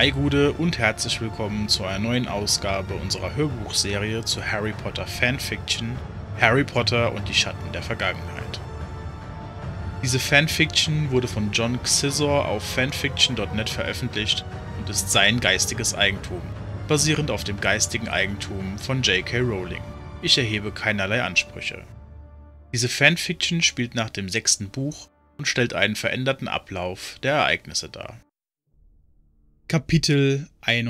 Hi Gude und herzlich willkommen zu einer neuen Ausgabe unserer Hörbuchserie zu Harry Potter Fanfiction Harry Potter und die Schatten der Vergangenheit. Diese Fanfiction wurde von John Xizor auf fanfiction.net veröffentlicht und ist sein geistiges Eigentum, basierend auf dem geistigen Eigentum von J.K. Rowling. Ich erhebe keinerlei Ansprüche. Diese Fanfiction spielt nach dem 6. Buch und stellt einen veränderten Ablauf der Ereignisse dar. Kapitel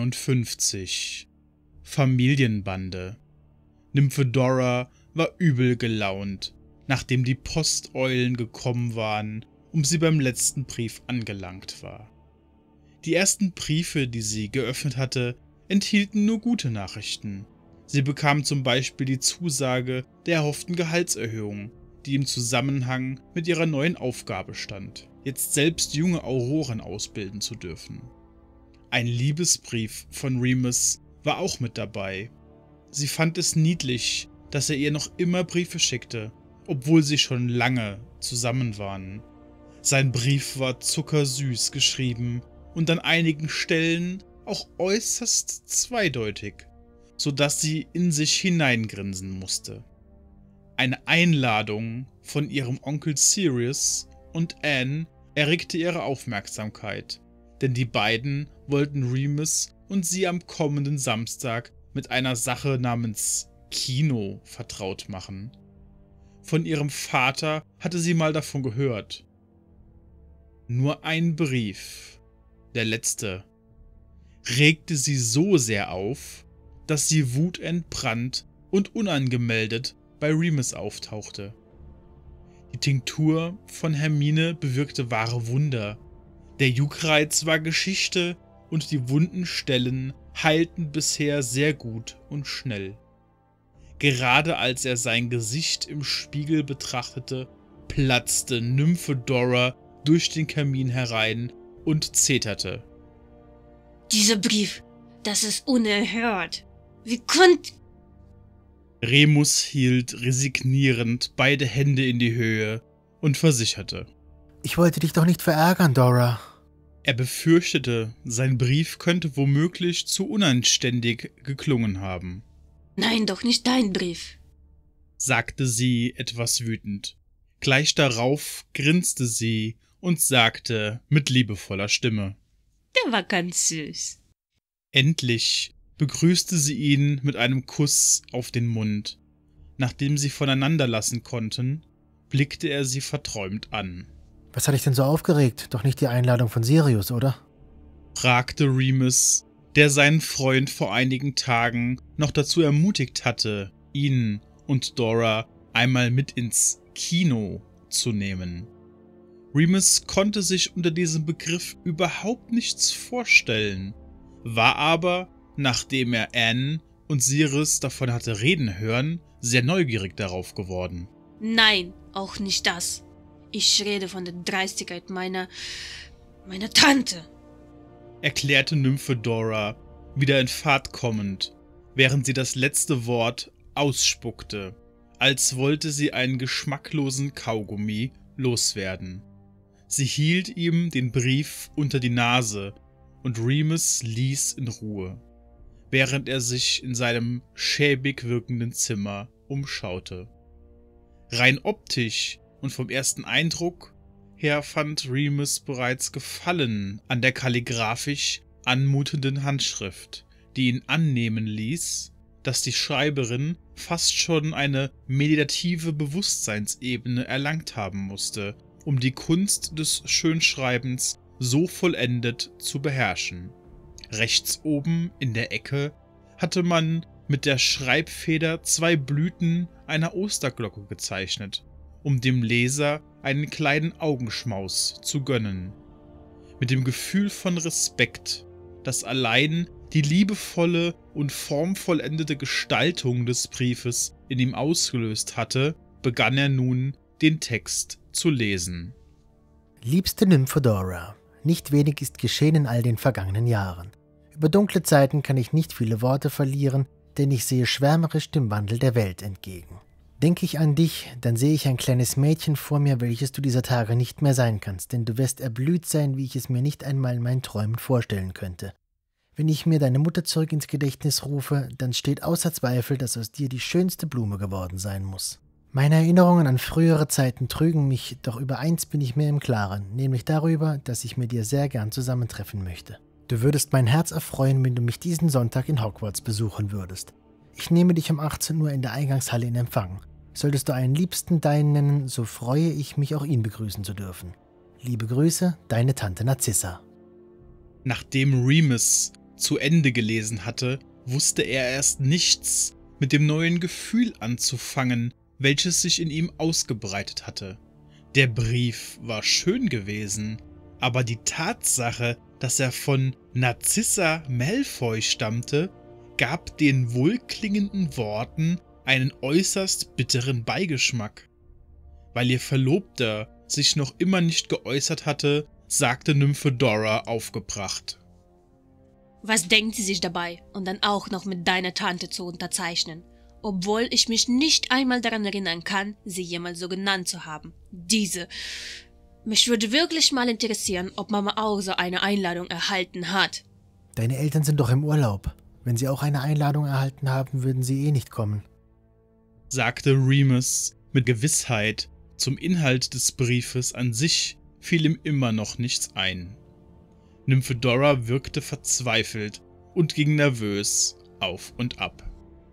51 Familienbande. Nymphedora war übel gelaunt, nachdem die Posteulen gekommen waren, sie beim letzten Brief angelangt war. Die ersten Briefe, die sie geöffnet hatte, enthielten nur gute Nachrichten. Sie bekam zum Beispiel die Zusage der erhofften Gehaltserhöhung, die im Zusammenhang mit ihrer neuen Aufgabe stand, jetzt selbst junge Auroren ausbilden zu dürfen. Ein Liebesbrief von Remus war auch mit dabei. Sie fand es niedlich, dass er ihr noch immer Briefe schickte, obwohl sie schon lange zusammen waren. Sein Brief war zuckersüß geschrieben und an einigen Stellen auch äußerst zweideutig, sodass sie in sich hineingrinsen musste. Eine Einladung von ihrem Onkel Sirius und Anne erregte ihre Aufmerksamkeit, denn die beiden wollten Remus und sie am kommenden Samstag mit einer Sache namens Kino vertraut machen. Von ihrem Vater hatte sie mal davon gehört. Nur ein Brief, der letzte, regte sie so sehr auf, dass sie wutentbrannt und unangemeldet bei Remus auftauchte. Die Tinktur von Hermine bewirkte wahre Wunder. Der Juckreiz war Geschichte und die wunden Stellen heilten bisher sehr gut und schnell. Gerade als er sein Gesicht im Spiegel betrachtete, platzte Nymphedora durch den Kamin herein und zeterte. Dieser Brief, das ist unerhört. Wie konnte... Remus hielt resignierend beide Hände in die Höhe und versicherte. Ich wollte dich doch nicht verärgern, Dora. Er befürchtete, sein Brief könnte womöglich zu unanständig geklungen haben. Nein, doch nicht dein Brief, sagte sie etwas wütend. Gleich darauf grinste sie und sagte mit liebevoller Stimme. Der war ganz süß. Endlich begrüßte sie ihn mit einem Kuss auf den Mund. Nachdem sie voneinander lassen konnten, blickte er sie verträumt an. Was hat dich denn so aufgeregt? Doch nicht die Einladung von Sirius, oder? Fragte Remus, der seinen Freund vor einigen Tagen noch dazu ermutigt hatte, ihn und Dora einmal mit ins Kino zu nehmen. Remus konnte sich unter diesem Begriff überhaupt nichts vorstellen, war aber, nachdem er Anne und Sirius davon hatte reden hören, sehr neugierig darauf geworden. Nein, auch nicht das. Ich rede von der Dreistigkeit meiner Tante, erklärte Nymphedora, wieder in Fahrt kommend, während sie das letzte Wort ausspuckte, als wollte sie einen geschmacklosen Kaugummi loswerden. Sie hielt ihm den Brief unter die Nase und Remus ließ in Ruhe, während er sich in seinem schäbig wirkenden Zimmer umschaute. Rein optisch und vom ersten Eindruck her fand Remus bereits Gefallen an der kalligraphisch anmutenden Handschrift, die ihn annehmen ließ, dass die Schreiberin fast schon eine meditative Bewusstseinsebene erlangt haben musste, um die Kunst des Schönschreibens so vollendet zu beherrschen. Rechts oben in der Ecke hatte man mit der Schreibfeder 2 Blüten einer Osterglocke gezeichnet, um dem Leser einen kleinen Augenschmaus zu gönnen. Mit dem Gefühl von Respekt, das allein die liebevolle und formvollendete Gestaltung des Briefes in ihm ausgelöst hatte, begann er nun, den Text zu lesen. Liebste Nymphedora, nicht wenig ist geschehen in all den vergangenen Jahren. Über dunkle Zeiten kann ich nicht viele Worte verlieren, denn ich sehe schwärmerisch dem Wandel der Welt entgegen. Denke ich an dich, dann sehe ich ein kleines Mädchen vor mir, welches du dieser Tage nicht mehr sein kannst, denn du wirst erblüht sein, wie ich es mir nicht einmal in meinen Träumen vorstellen könnte. Wenn ich mir deine Mutter zurück ins Gedächtnis rufe, dann steht außer Zweifel, dass aus dir die schönste Blume geworden sein muss. Meine Erinnerungen an frühere Zeiten trügen mich, doch über eins bin ich mir im Klaren, nämlich darüber, dass ich mit dir sehr gern zusammentreffen möchte. Du würdest mein Herz erfreuen, wenn du mich diesen Sonntag in Hogwarts besuchen würdest. Ich nehme dich um 18 Uhr in der Eingangshalle in Empfang. Solltest du einen Liebsten deinen nennen, so freue ich mich, auch ihn begrüßen zu dürfen. Liebe Grüße, deine Tante Narzissa. Nachdem Remus zu Ende gelesen hatte, wusste er erst nichts mit dem neuen Gefühl anzufangen, welches sich in ihm ausgebreitet hatte. Der Brief war schön gewesen, aber die Tatsache, dass er von Narcissa Malfoy stammte, gab den wohlklingenden Worten einen äußerst bitteren Beigeschmack. Weil ihr Verlobter sich noch immer nicht geäußert hatte, sagte Nymphedora aufgebracht: Was denkt sie sich dabei, und dann auch noch mit deiner Tante zu unterzeichnen, obwohl ich mich nicht einmal daran erinnern kann, sie jemals so genannt zu haben. Diese. Mich würde wirklich mal interessieren, ob Mama auch so eine Einladung erhalten hat. Deine Eltern sind doch im Urlaub. Wenn sie auch eine Einladung erhalten haben, würden sie eh nicht kommen, sagte Remus mit Gewissheit. Zum Inhalt des Briefes an sich fiel ihm immer noch nichts ein. Nymphedora wirkte verzweifelt und ging nervös auf und ab.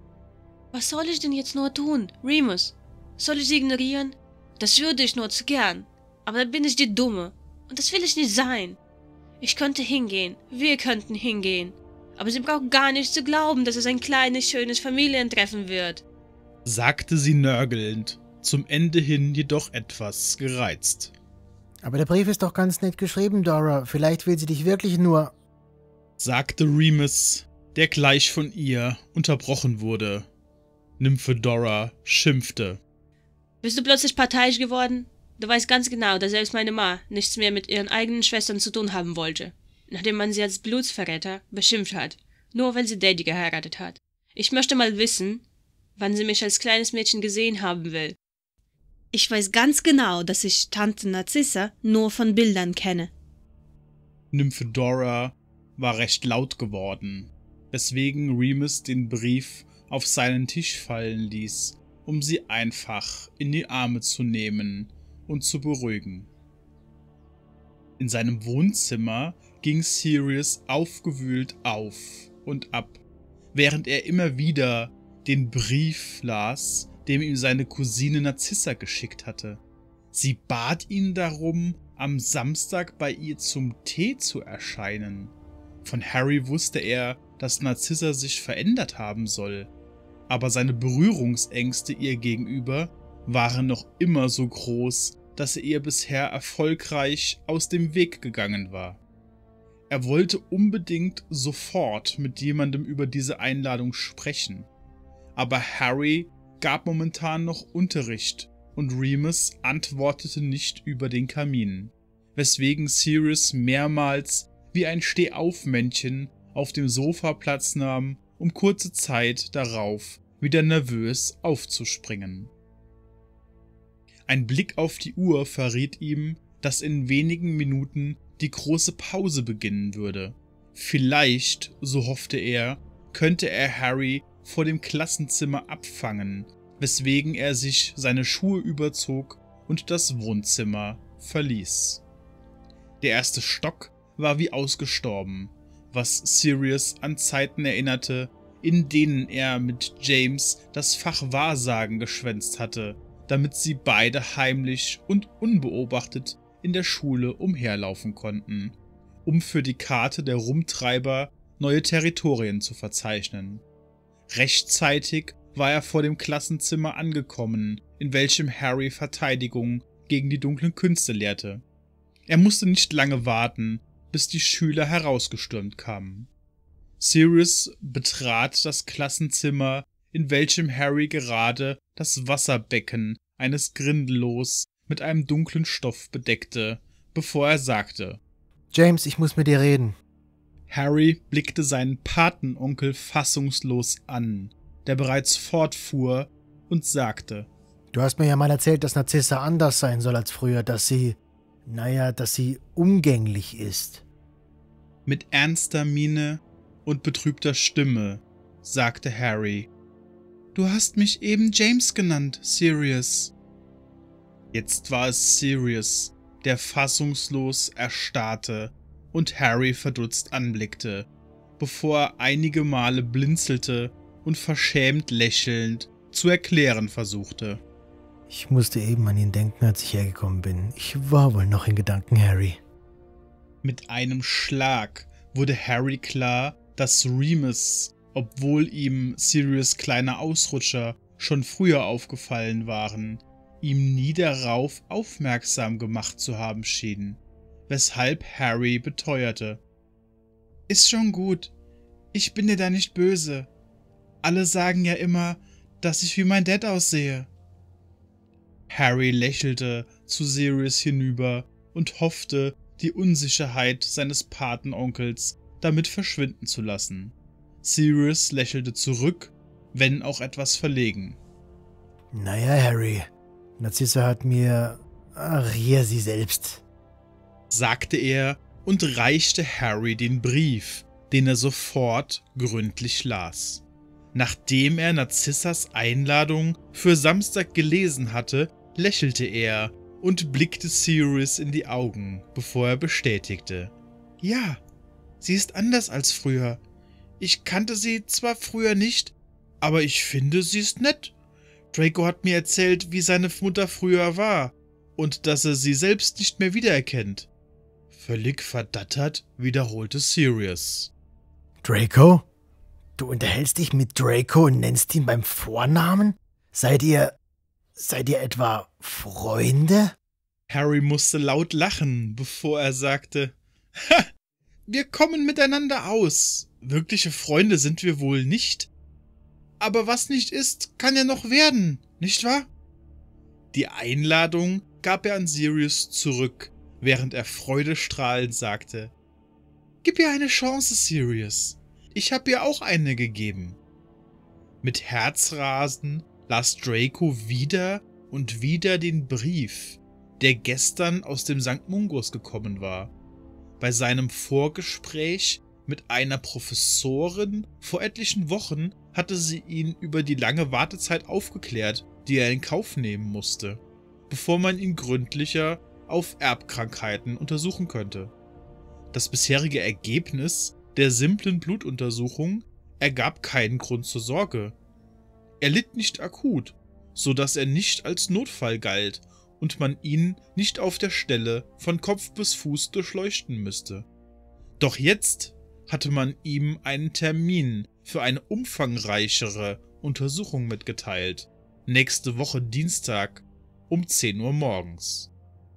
Was soll ich denn jetzt nur tun, Remus? Soll ich sie ignorieren? Das würde ich nur zu gern. Aber dann bin ich die Dumme. Und das will ich nicht sein. Ich könnte hingehen. Wir könnten hingehen. Aber sie braucht gar nicht zu glauben, dass es ein kleines, schönes Familientreffen wird, sagte sie nörgelnd, zum Ende hin jedoch etwas gereizt. Aber der Brief ist doch ganz nett geschrieben, Dora. Vielleicht will sie dich wirklich nur, sagte Remus, der gleich von ihr unterbrochen wurde. Nymphedora schimpfte. Bist du plötzlich parteiisch geworden? Du weißt ganz genau, dass selbst meine Ma nichts mehr mit ihren eigenen Schwestern zu tun haben wollte, nachdem man sie als Blutsverräter beschimpft hat, nur weil sie Daddy geheiratet hat. Ich möchte mal wissen, wann sie mich als kleines Mädchen gesehen haben will. Ich weiß ganz genau, dass ich Tante Narzissa nur von Bildern kenne. Nymphedora war recht laut geworden, weswegen Remus den Brief auf seinen Tisch fallen ließ, um sie einfach in die Arme zu nehmen und zu beruhigen. In seinem Wohnzimmer ging Sirius aufgewühlt auf und ab, während er immer wieder den Brief las, den ihm seine Cousine Narzissa geschickt hatte. Sie bat ihn darum, am Samstag bei ihr zum Tee zu erscheinen. Von Harry wusste er, dass Narzissa sich verändert haben soll, aber seine Berührungsängste ihr gegenüber waren noch immer so groß, dass er ihr bisher erfolgreich aus dem Weg gegangen war. Er wollte unbedingt sofort mit jemandem über diese Einladung sprechen, aber Harry gab momentan noch Unterricht und Remus antwortete nicht über den Kamin, weswegen Sirius mehrmals wie ein Stehaufmännchen auf dem Sofa Platz nahm, um kurze Zeit darauf wieder nervös aufzuspringen. Ein Blick auf die Uhr verriet ihm, dass in wenigen Minuten die große Pause beginnen würde. Vielleicht, so hoffte er, könnte er Harry vor dem Klassenzimmer abfangen, weswegen er sich seine Schuhe überzog und das Wohnzimmer verließ. Der erste Stock war wie ausgestorben, was Sirius an Zeiten erinnerte, in denen er mit James das Fach Wahrsagen geschwänzt hatte, damit sie beide heimlich und unbeobachtet in der Schule umherlaufen konnten, um für die Karte der Rumtreiber neue Territorien zu verzeichnen. Rechtzeitig war er vor dem Klassenzimmer angekommen, in welchem Harry Verteidigung gegen die dunklen Künste lehrte. Er musste nicht lange warten, bis die Schüler herausgestürmt kamen. Sirius betrat das Klassenzimmer, in welchem Harry gerade das Wasserbecken eines Grindelos mit einem dunklen Stoff bedeckte, bevor er sagte: James, ich muss mit dir reden. Harry blickte seinen Patenonkel fassungslos an, der bereits fortfuhr, und sagte: Du hast mir ja mal erzählt, dass Narzissa anders sein soll als früher, dass sie umgänglich ist. Mit ernster Miene und betrübter Stimme sagte Harry: »Du hast mich eben James genannt, Sirius.« Jetzt war es Sirius, der fassungslos erstarrte und Harry verdutzt anblickte, bevor er einige Male blinzelte und verschämt lächelnd zu erklären versuchte. »Ich musste eben an ihn denken, als ich hergekommen bin. Ich war wohl noch in Gedanken, Harry.« Mit einem Schlag wurde Harry klar, dass Remus, obwohl ihm Sirius' kleine Ausrutscher schon früher aufgefallen waren, ihm nie darauf aufmerksam gemacht zu haben schien, weshalb Harry beteuerte: »Ist schon gut, ich bin dir da nicht böse. Alle sagen ja immer, dass ich wie mein Dad aussehe.« Harry lächelte zu Sirius hinüber und hoffte, die Unsicherheit seines Patenonkels damit verschwinden zu lassen. Sirius lächelte zurück, wenn auch etwas verlegen. »Naja, Harry, Narcissa hat mir... Ach, hier sie selbst«, sagte er und reichte Harry den Brief, den er sofort gründlich las. Nachdem er Narcissas Einladung für Samstag gelesen hatte, lächelte er und blickte Sirius in die Augen, bevor er bestätigte: »Ja, sie ist anders als früher. Ich kannte sie zwar früher nicht, aber ich finde, sie ist nett. Draco hat mir erzählt, wie seine Mutter früher war und dass er sie selbst nicht mehr wiedererkennt.« Völlig verdattert wiederholte Sirius. »Draco? Du unterhältst dich mit Draco und nennst ihn beim Vornamen? Seid ihr etwa Freunde?« Harry musste laut lachen, bevor er sagte: »Ha, wir kommen miteinander aus. Wirkliche Freunde sind wir wohl nicht. Aber was nicht ist, kann ja noch werden, nicht wahr?« Die Einladung gab er an Sirius zurück, während er freudestrahlend sagte: »Gib ihr eine Chance, Sirius. Ich habe ihr auch eine gegeben.« Mit Herzrasen las Draco wieder und wieder den Brief, der gestern aus dem St. Mungus gekommen war. Bei seinem Vorgespräch mit einer Professorin vor etlichen Wochen hatte sie ihn über die lange Wartezeit aufgeklärt, die er in Kauf nehmen musste, bevor man ihn gründlicher auf Erbkrankheiten untersuchen könnte. Das bisherige Ergebnis der simplen Blutuntersuchung ergab keinen Grund zur Sorge. Er litt nicht akut, so dass er nicht als Notfall galt und man ihn nicht auf der Stelle von Kopf bis Fuß durchleuchten müsste. Doch jetzt hatte man ihm einen Termin für eine umfangreichere Untersuchung mitgeteilt, nächste Woche Dienstag um 10 Uhr morgens.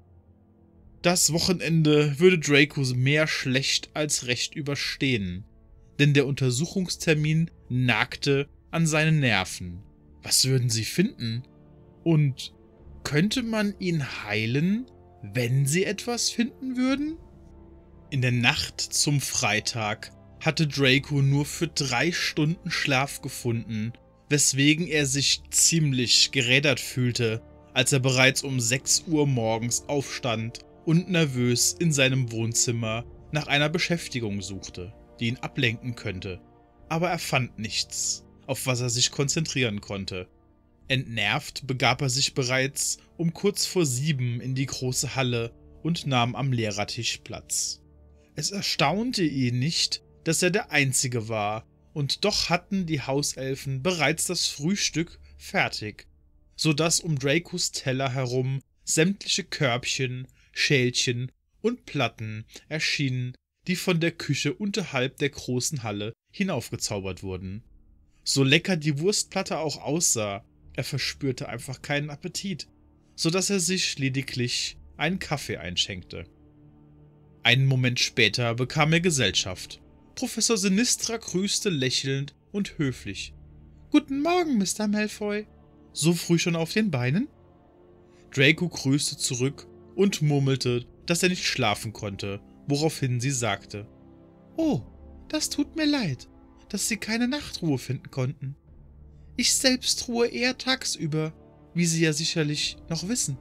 Das Wochenende würde Draco mehr schlecht als recht überstehen, denn der Untersuchungstermin nagte an seinen Nerven. Was würden sie finden? Und könnte man ihn heilen, wenn sie etwas finden würden? In der Nacht zum Freitag hatte Draco nur für 3 Stunden Schlaf gefunden, weswegen er sich ziemlich gerädert fühlte, als er bereits um 6 Uhr morgens aufstand und nervös in seinem Wohnzimmer nach einer Beschäftigung suchte, die ihn ablenken könnte. Aber er fand nichts, auf was er sich konzentrieren konnte. Entnervt begab er sich bereits um kurz vor 7 in die große Halle und nahm am Lehrertisch Platz. Es erstaunte ihn nicht, dass er der Einzige war, und doch hatten die Hauselfen bereits das Frühstück fertig, so dass um Dracos Teller herum sämtliche Körbchen, Schälchen und Platten erschienen, die von der Küche unterhalb der großen Halle hinaufgezaubert wurden. So lecker die Wurstplatte auch aussah, er verspürte einfach keinen Appetit, so dass er sich lediglich einen Kaffee einschenkte. Einen Moment später bekam er Gesellschaft. Professor Sinistra grüßte lächelnd und höflich. »Guten Morgen, Mr. Malfoy. So früh schon auf den Beinen?« Draco grüßte zurück und murmelte, dass er nicht schlafen konnte, woraufhin sie sagte: »Oh, das tut mir leid, dass Sie keine Nachtruhe finden konnten. Ich selbst ruhe eher tagsüber, wie Sie ja sicherlich noch wissen.«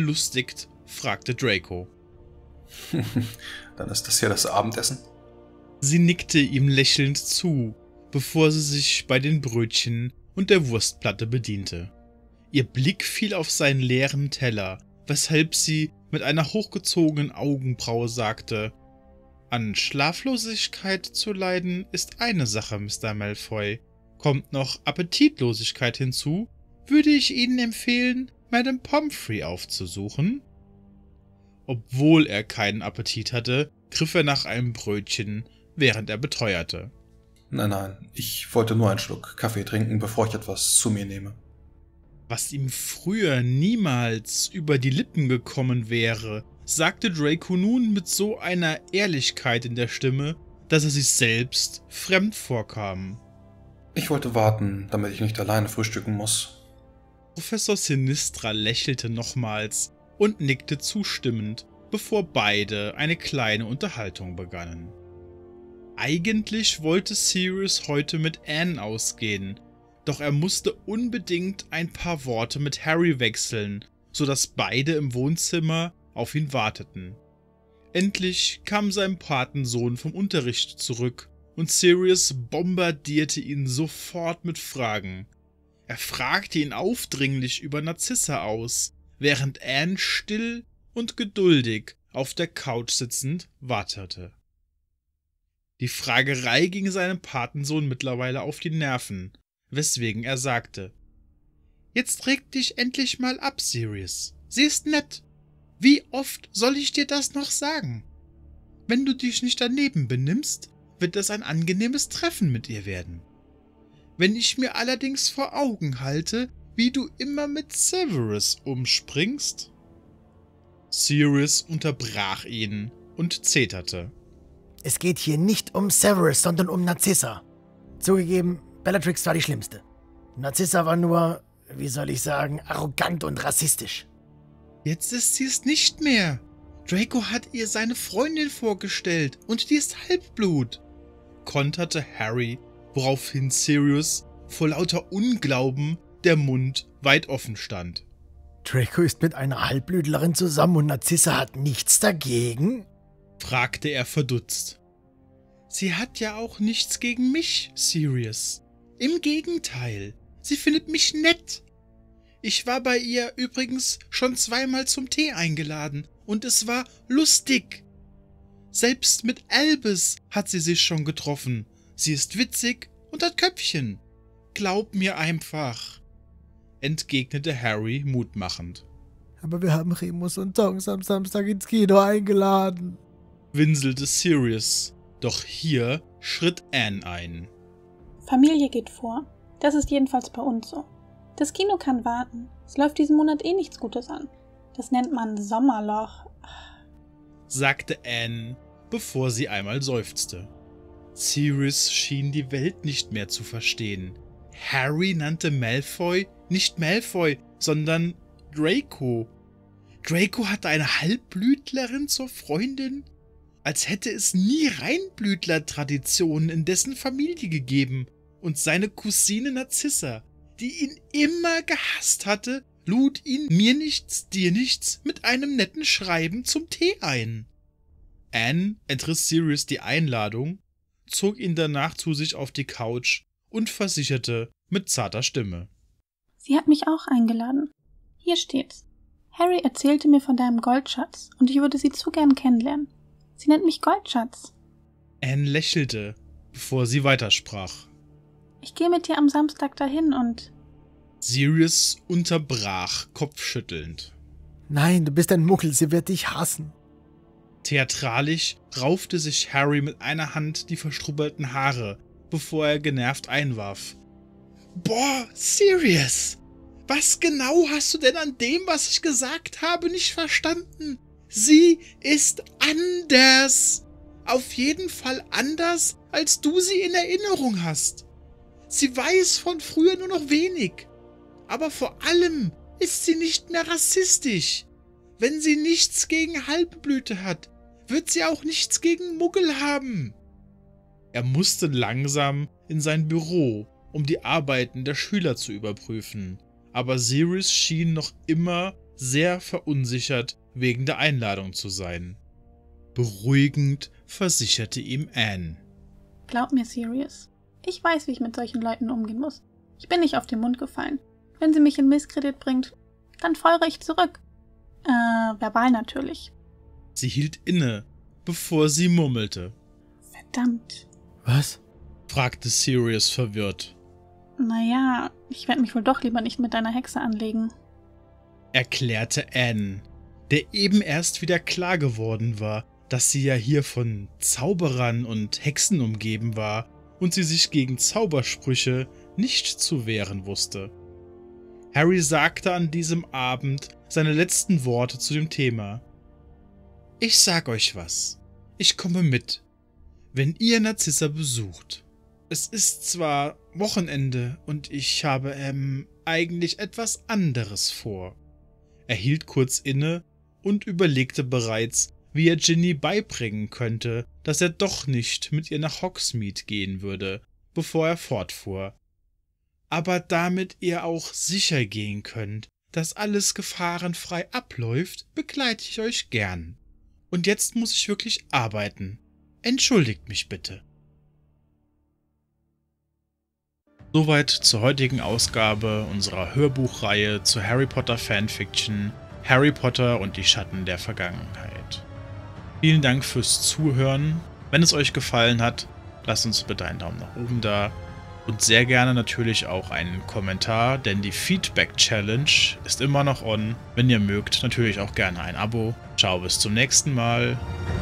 Belustigt fragte Draco. Dann ist das ja das Abendessen. Sie nickte ihm lächelnd zu, bevor sie sich bei den Brötchen und der Wurstplatte bediente. Ihr Blick fiel auf seinen leeren Teller, weshalb sie mit einer hochgezogenen Augenbraue sagte: »An Schlaflosigkeit zu leiden ist eine Sache, Mr. Malfoy. Kommt noch Appetitlosigkeit hinzu, würde ich Ihnen empfehlen, Madame Pomfrey aufzusuchen.« Obwohl er keinen Appetit hatte, griff er nach einem Brötchen, während er beteuerte: Nein, ich wollte nur einen Schluck Kaffee trinken, bevor ich etwas zu mir nehme. Was ihm früher niemals über die Lippen gekommen wäre, sagte Draco nun mit so einer Ehrlichkeit in der Stimme, dass er sich selbst fremd vorkam. Ich wollte warten, damit ich nicht alleine frühstücken muss. Professor Sinistra lächelte nochmals und nickte zustimmend, bevor beide eine kleine Unterhaltung begannen. Eigentlich wollte Sirius heute mit Anne ausgehen, doch er musste unbedingt ein paar Worte mit Harry wechseln, sodass beide im Wohnzimmer auf ihn warteten. Endlich kam sein Patensohn vom Unterricht zurück und Sirius bombardierte ihn sofort mit Fragen. Er fragte ihn aufdringlich über Narzissa aus, während Anne still und geduldig auf der Couch sitzend wartete. Die Fragerei ging seinem Patensohn mittlerweile auf die Nerven, weswegen er sagte: »Jetzt reg dich endlich mal ab, Sirius. Sie ist nett. Wie oft soll ich dir das noch sagen? Wenn du dich nicht daneben benimmst, wird es ein angenehmes Treffen mit ihr werden. Wenn ich mir allerdings vor Augen halte, wie du immer mit Severus umspringst.« Sirius unterbrach ihn und zeterte. Es geht hier nicht um Severus, sondern um Narzissa. Zugegeben, Bellatrix war die Schlimmste. Narzissa war nur, wie soll ich sagen, arrogant und rassistisch. Jetzt ist sie es nicht mehr. Draco hat ihr seine Freundin vorgestellt und die ist Halbblut, konterte Harry, woraufhin Sirius vor lauter Unglauben der Mund weit offen stand. Draco ist mit einer Halbblütlerin zusammen und Narzissa hat nichts dagegen? Fragte er verdutzt. Sie hat ja auch nichts gegen mich, Sirius. Im Gegenteil, sie findet mich nett. Ich war bei ihr übrigens schon 2-mal zum Tee eingeladen und es war lustig. Selbst mit Albus hat sie sich schon getroffen. Sie ist witzig und hat Köpfchen. Glaub mir einfach, entgegnete Harry mutmachend. Aber wir haben Remus und Tonks am Samstag ins Kino eingeladen, winselte Sirius, doch hier schritt Anne ein. Familie geht vor. Das ist jedenfalls bei uns so. Das Kino kann warten. Es läuft diesen Monat eh nichts Gutes an. Das nennt man Sommerloch, sagte Anne, bevor sie einmal seufzte. Sirius schien die Welt nicht mehr zu verstehen. Harry nannte Malfoy nicht Malfoy, sondern Draco. Draco hatte eine Halbblütlerin zur Freundin? Als hätte es nie Reinblütler-Traditionen in dessen Familie gegeben. Und seine Cousine Narzissa, die ihn immer gehasst hatte, lud ihn mir nichts, dir nichts mit einem netten Schreiben zum Tee ein. Anne entriss Sirius die Einladung, zog ihn danach zu sich auf die Couch und versicherte mit zarter Stimme: Sie hat mich auch eingeladen. Hier steht's. Harry erzählte mir von deinem Goldschatz und ich würde sie zu gern kennenlernen. Sie nennt mich Goldschatz. Anne lächelte, bevor sie weitersprach. Ich gehe mit dir am Samstag dahin und... Sirius unterbrach, kopfschüttelnd. Nein, du bist ein Muggel, sie wird dich hassen. Theatralisch raufte sich Harry mit einer Hand die verstrubbelten Haare, bevor er genervt einwarf: »Boah, Sirius! Was genau hast du denn an dem, was ich gesagt habe, nicht verstanden? Sie ist anders. Auf jeden Fall anders, als du sie in Erinnerung hast. Sie weiß von früher nur noch wenig. Aber vor allem ist sie nicht mehr rassistisch. Wenn sie nichts gegen Halbblüte hat, wird sie auch nichts gegen Muggel haben.« Er musste langsam in sein Büro, um die Arbeiten der Schüler zu überprüfen. Aber Sirius schien noch immer sehr verunsichert wegen der Einladung zu sein. Beruhigend versicherte ihm Anne. Glaub mir, Sirius. Ich weiß, wie ich mit solchen Leuten umgehen muss. Ich bin nicht auf den Mund gefallen. Wenn sie mich in Misskredit bringt, dann feuere ich zurück. Verbal natürlich. Sie hielt inne, bevor sie murmelte. Verdammt. Was? Fragte Sirius verwirrt. Naja, ich werde mich wohl doch lieber nicht mit deiner Hexe anlegen. Erklärte Anne, der eben erst wieder klar geworden war, dass sie ja hier von Zauberern und Hexen umgeben war und sie sich gegen Zaubersprüche nicht zu wehren wusste. Harry sagte an diesem Abend seine letzten Worte zu dem Thema. Ich sag euch was. Ich komme mit, wenn ihr Narzissa besucht. Es ist zwar Wochenende und ich habe, eigentlich etwas anderes vor. Er hielt kurz inne und überlegte bereits, wie er Ginny beibringen könnte, dass er doch nicht mit ihr nach Hogsmeade gehen würde, bevor er fortfuhr. Aber damit ihr auch sicher gehen könnt, dass alles gefahrenfrei abläuft, begleite ich euch gern. Und jetzt muss ich wirklich arbeiten. Entschuldigt mich bitte. Soweit zur heutigen Ausgabe unserer Hörbuchreihe zur Harry Potter Fanfiction Harry Potter und die Schatten der Vergangenheit. Vielen Dank fürs Zuhören. Wenn es euch gefallen hat, lasst uns bitte einen Daumen nach oben da und sehr gerne natürlich auch einen Kommentar, denn die Feedback Challenge ist immer noch on. Wenn ihr mögt, natürlich auch gerne ein Abo. Ciao, bis zum nächsten Mal.